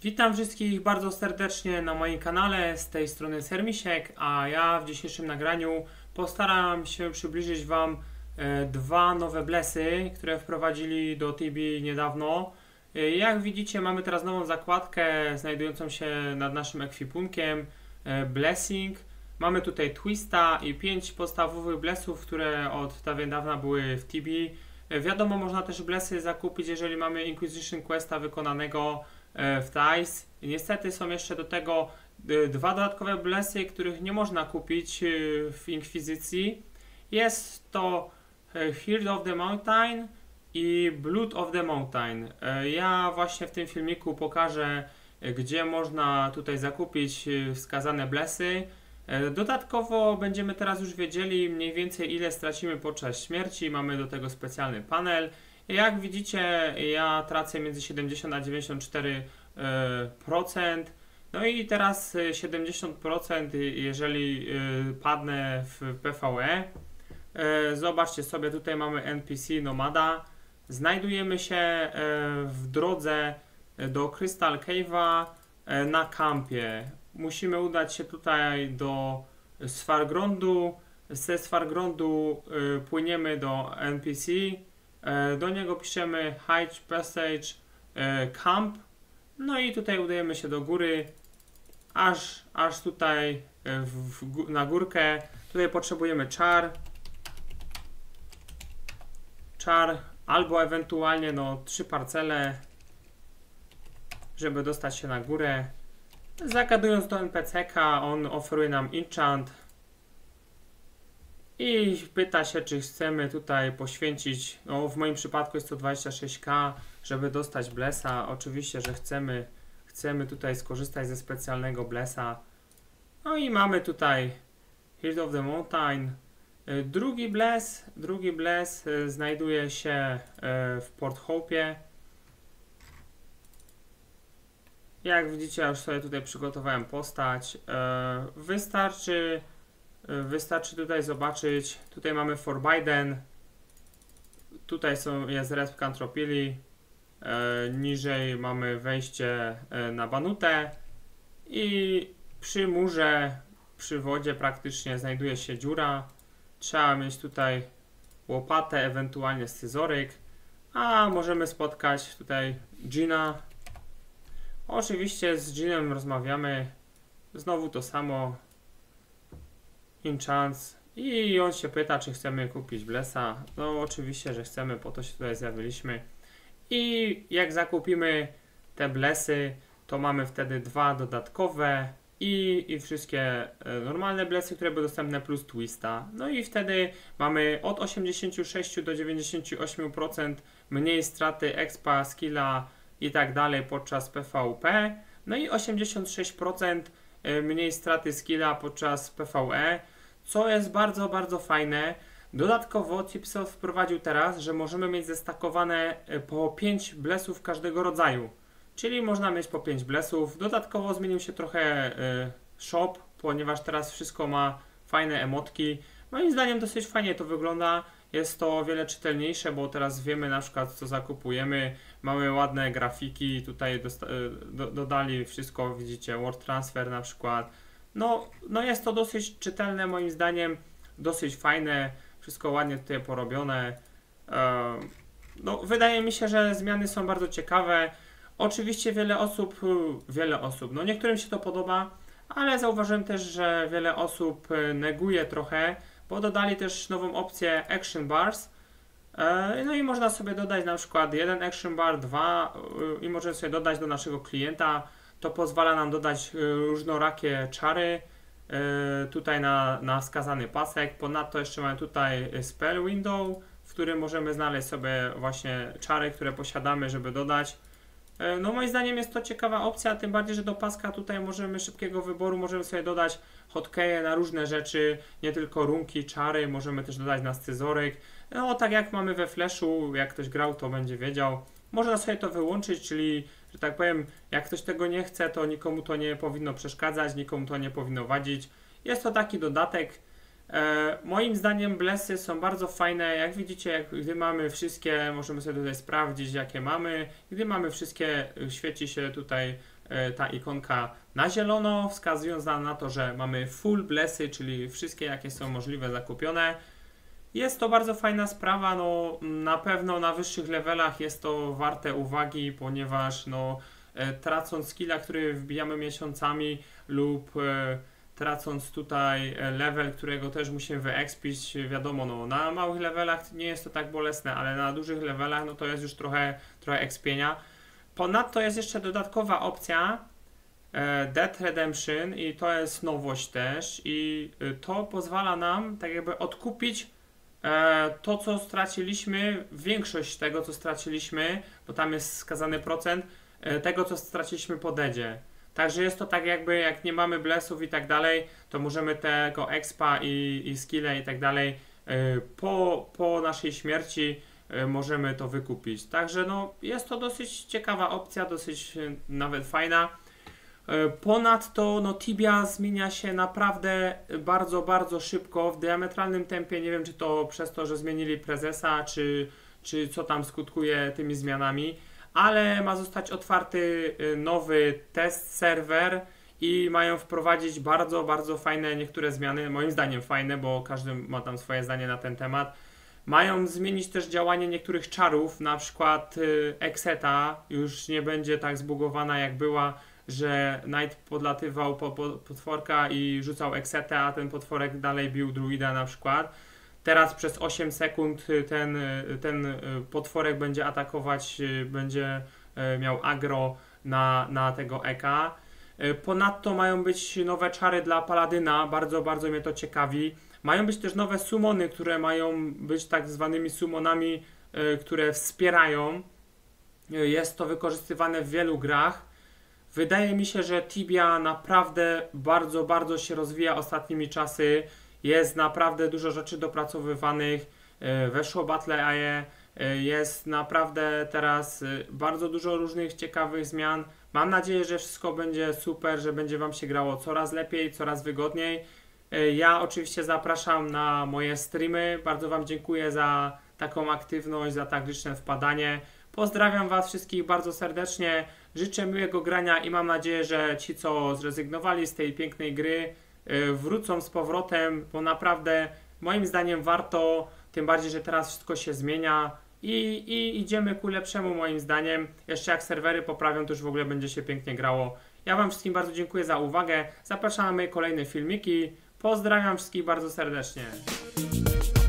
Witam wszystkich bardzo serdecznie na moim kanale, z tej strony Sermisiek, a ja w dzisiejszym nagraniu postaram się przybliżyć Wam dwa nowe blessy, które wprowadzili do Tibi niedawno. Jak widzicie, mamy teraz nową zakładkę znajdującą się nad naszym ekwipunkiem, Blessing. Mamy tutaj Twista i 5 podstawowych blessów, które od dawien dawna były w Tibi. Wiadomo, można też blessy zakupić, jeżeli mamy Inquisition Questa wykonanego w TICE. Niestety są jeszcze do tego dwa dodatkowe blessy, których nie można kupić w Inkwizycji. Jest to Heart of the Mountain i Blood of the Mountain. Ja właśnie w tym filmiku pokażę, gdzie można tutaj zakupić wskazane blessy. Dodatkowo będziemy teraz już wiedzieli mniej więcej, ile stracimy podczas śmierci. Mamy do tego specjalny panel. Jak widzicie, ja tracę między 70 a 94%. No i teraz 70%, jeżeli padnę w PvE. Zobaczcie sobie, tutaj mamy NPC Nomada. Znajdujemy się w drodze do Crystal Cave'a na kampie. Musimy udać się tutaj do Svargrundu. Ze Svargrundu płyniemy do NPC. Do niego piszemy High Passage Camp. No i tutaj udajemy się do góry, aż tutaj na górkę. Tutaj potrzebujemy czar albo ewentualnie 3 parcele, żeby dostać się na górę. Zagadując do NPC-ka, on oferuje nam enchant i pyta się, czy chcemy tutaj poświęcić, w moim przypadku jest to 26k, żeby dostać blessa. Oczywiście, że chcemy tutaj skorzystać ze specjalnego blessa. No i mamy tutaj Heart of the Mountain. Drugi bless znajduje się w Port Hope'ie. Jak widzicie, ja już sobie tutaj przygotowałem postać. Wystarczy tutaj zobaczyć. Tutaj mamy Forbidden. Tutaj jest Resp Cantropili. Niżej mamy wejście na Banutę. I przy murze, przy wodzie praktycznie znajduje się dziura. Trzeba mieć tutaj łopatę, ewentualnie scyzoryk. A możemy spotkać tutaj Dżina. Oczywiście z Dżinem rozmawiamy. Znowu to samo. Enchants. I on się pyta, czy chcemy kupić blessa. No oczywiście, że chcemy, po to się tutaj zjawiliśmy. I jak zakupimy te blessy, to mamy wtedy dwa dodatkowe i wszystkie normalne blessy, które były dostępne, plus twista. No i wtedy mamy od 86 do 98% mniej straty expa, skilla i tak dalej podczas PvP. No i 86% mniej straty skilla podczas PvE, co jest bardzo, bardzo fajne. Dodatkowo Tipsoft wprowadził teraz, że możemy mieć zestakowane po 5 blessów każdego rodzaju. Czyli można mieć po 5 blessów. Dodatkowo zmienił się trochę shop, ponieważ teraz wszystko ma fajne emotki. Moim zdaniem dosyć fajnie to wygląda. Jest to o wiele czytelniejsze, bo teraz wiemy na przykład, co zakupujemy. Mamy ładne grafiki, tutaj dodali wszystko, widzicie, Word Transfer na przykład. No jest to dosyć czytelne, moim zdaniem, dosyć fajne, wszystko ładnie tutaj porobione. Wydaje mi się, że zmiany są bardzo ciekawe. Oczywiście wiele osób, niektórym się to podoba, ale zauważyłem też, że wiele osób neguje trochę, bo dodali też nową opcję Action Bars. No i można sobie dodać na przykład jeden Action Bar, 2 i możemy sobie dodać do naszego klienta. To pozwala nam dodać różnorakie czary tutaj na wskazany pasek. Ponadto jeszcze mamy tutaj Spell Window, w którym możemy znaleźć sobie właśnie czary, które posiadamy, żeby dodać. No moim zdaniem jest to ciekawa opcja, tym bardziej, że do paska tutaj możemy szybkiego wyboru, możemy sobie dodać hotkeje na różne rzeczy, nie tylko runki, czary, możemy też dodać na scyzoryk. No tak jak mamy we Flashu, jak ktoś grał, to będzie wiedział. Można sobie to wyłączyć, czyli, że tak powiem, jak ktoś tego nie chce, to nikomu to nie powinno przeszkadzać, nikomu to nie powinno wadzić. Jest to taki dodatek. Moim zdaniem blessy są bardzo fajne. Jak widzicie, gdy mamy wszystkie, możemy sobie tutaj sprawdzić, jakie mamy. Gdy mamy wszystkie, świeci się tutaj ta ikonka na zielono, wskazując nam na to, że mamy full blessy, czyli wszystkie jakie są możliwe zakupione. Jest to bardzo fajna sprawa, no na pewno na wyższych levelach jest to warte uwagi, ponieważ no tracąc skilla, który wbijamy miesiącami lub tracąc tutaj level, którego też musimy wyekspić, wiadomo, no na małych levelach nie jest to tak bolesne, ale na dużych levelach no to jest już trochę ekspienia. Ponadto jest jeszcze dodatkowa opcja Death Redemption i to jest nowość też i to pozwala nam tak jakby odkupić to, co straciliśmy, większość tego, co straciliśmy, bo tam jest wskazany procent, tego, co straciliśmy po deadzie. Także jest to tak jakby, jak nie mamy blessów i tak dalej, to możemy tego expa i skille i tak dalej po naszej śmierci możemy to wykupić. Także no, jest to dosyć ciekawa opcja, dosyć nawet fajna. Ponadto no, Tibia zmienia się naprawdę bardzo, bardzo szybko, w diametralnym tempie. Nie wiem, czy to przez to, że zmienili prezesa, czy co tam skutkuje tymi zmianami, ale ma zostać otwarty nowy test serwer i mają wprowadzić bardzo, bardzo fajne niektóre zmiany, moim zdaniem fajne, bo każdy ma tam swoje zdanie na ten temat. Mają zmienić też działanie niektórych czarów, na przykład Exeta już nie będzie tak zbugowana jak była, że Knight podlatywał po potworka i rzucał Exetę, a ten potworek dalej bił druida na przykład. Teraz przez 8 sekund ten potworek będzie atakować, będzie miał aggro na tego Eka. Ponadto mają być nowe czary dla Paladyna, bardzo, bardzo mnie to ciekawi. Mają być też nowe summony, które mają być tak zwanymi summonami, które wspierają. Jest to wykorzystywane w wielu grach. Wydaje mi się, że Tibia naprawdę bardzo, bardzo się rozwija ostatnimi czasy. Jest naprawdę dużo rzeczy dopracowywanych. Weszło Battle AE. Jest naprawdę teraz bardzo dużo różnych ciekawych zmian. Mam nadzieję, że wszystko będzie super, że będzie Wam się grało coraz lepiej, coraz wygodniej. Ja oczywiście zapraszam na moje streamy. Bardzo Wam dziękuję za taką aktywność, za tak liczne wpadanie. Pozdrawiam Was wszystkich bardzo serdecznie. Życzę miłego grania i mam nadzieję, że ci, co zrezygnowali z tej pięknej gry, wrócą z powrotem, bo naprawdę moim zdaniem warto, tym bardziej, że teraz wszystko się zmienia i idziemy ku lepszemu moim zdaniem. Jeszcze jak serwery poprawią, to już w ogóle będzie się pięknie grało. Ja Wam wszystkim bardzo dziękuję za uwagę. Zapraszam na moje kolejne filmiki. Pozdrawiam wszystkich bardzo serdecznie.